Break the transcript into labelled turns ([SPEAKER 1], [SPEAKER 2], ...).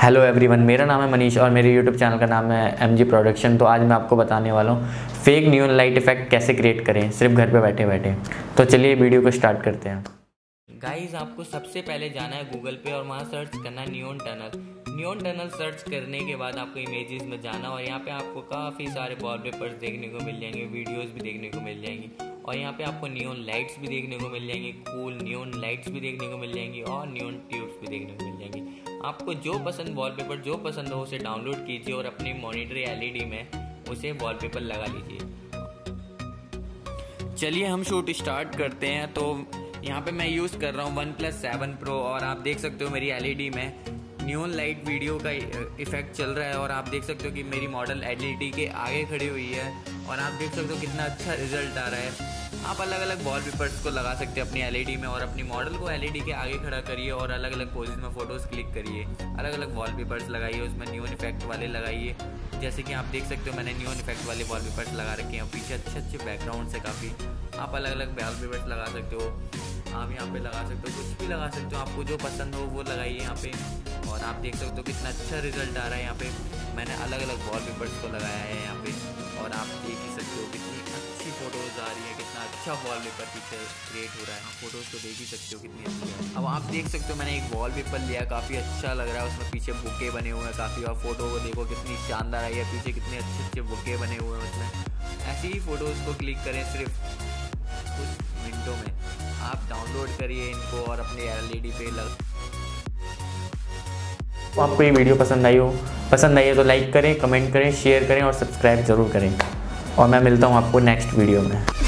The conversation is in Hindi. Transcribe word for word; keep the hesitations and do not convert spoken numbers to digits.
[SPEAKER 1] हेलो एवरीवन, मेरा नाम है मनीष और मेरे यूट्यूब चैनल का नाम है एम जी प्रोडक्शन। तो आज मैं आपको बताने वाला हूँ फेक नियॉन लाइट इफेक्ट कैसे क्रिएट करें सिर्फ घर पे बैठे बैठे। तो चलिए वीडियो को स्टार्ट करते हैं।
[SPEAKER 2] गाइस, आपको सबसे पहले जाना है गूगल पे और वहाँ सर्च करना है neon tunnel. Neon tunnel search करने के बाद आपको इमेजेस में जाना और यहाँ पे आपको काफ़ी सारे वॉलपेपर्स देखने को मिल जाएंगे, वीडियोस भी देखने को मिल जाएंगी और यहाँ पे आपको नियॉन लाइट्स भी देखने को मिल जाएंगी, कूल नियॉन लाइट्स भी देखने को मिल जाएंगी और नियॉन ट्यूब्स भी देखने को मिल जाएंगी। आपको जो पसंद वॉलपेपर जो पसंद हो उसे डाउनलोड कीजिए और अपनी मॉनिटर एलईडी में उसे वॉलपेपर लगा लीजिए। चलिए हम शूट स्टार्ट करते हैं। तो यहाँ पे मैं यूज़ कर रहा हूँ वन प्लस सेवन प्रो और आप देख सकते हो मेरी एलईडी में नियॉन लाइट वीडियो का इफेक्ट चल रहा है और आप देख सकते हो कि मेरी मॉडल एलईडी के आगे खड़ी हुई है और आप देख सकते हो कितना अच्छा रिजल्ट आ रहा है। आप अलग अलग वॉलपेपर्स को लगा सकते हैं अपनी एलईडी में और अपनी मॉडल को एलईडी के आगे खड़ा करिए और अलग अलग पोजेस में फ़ोटोज़ क्लिक करिए। अलग अलग वॉलपेपर्स लगाइए, उसमें नियॉन इफेक्ट वाले लगाइए। जैसे कि आप देख सकते हो मैंने नियॉन इफेक्ट वाले वॉलपेपर्स लगा रखे हैं और पीछे अच्छे अच्छे बैकग्राउंड से काफ़ी आप अलग अलग वॉलपेपर्स लगा सकते हो। आप यहाँ पे लगा सकते हो, कुछ भी लगा सकते हो, आपको जो पसंद हो वो लगाइए यहाँ पे। और आप देख सकते हो कितना अच्छा रिजल्ट आ रहा है। यहाँ पे मैंने अलग अलग वॉलपेपर्स को लगाया है यहाँ पे और आप देख ही सकते हो कितनी अच्छी फ़ोटोज़ आ रही है, कितना अच्छा वॉलपेपर पीछे क्रिएट हो रहा है। आप फोटोज़ को देख ही सकते हो कितनी अच्छी है। अब आप देख सकते हो मैंने एक वॉलपेपर लिया, काफ़ी अच्छा लग रहा है, उसमें पीछे बुके बने हुए हैं काफ़ी और फोटो को देखो कितनी शानदार आई है, पीछे कितने अच्छे अच्छे बुके बने हुए हैं उसमें। ऐसी ही फ़ोटोज़ को क्लिक करें सिर्फ कुछ मिनटों में, आप डाउनलोड करिए इनको और अपने एलईडी पे लग।
[SPEAKER 1] तो आपको ये वीडियो पसंद आई हो पसंद आई है तो लाइक करें, कमेंट करें, शेयर करें और सब्सक्राइब ज़रूर करें। और मैं मिलता हूँ आपको नेक्स्ट वीडियो में।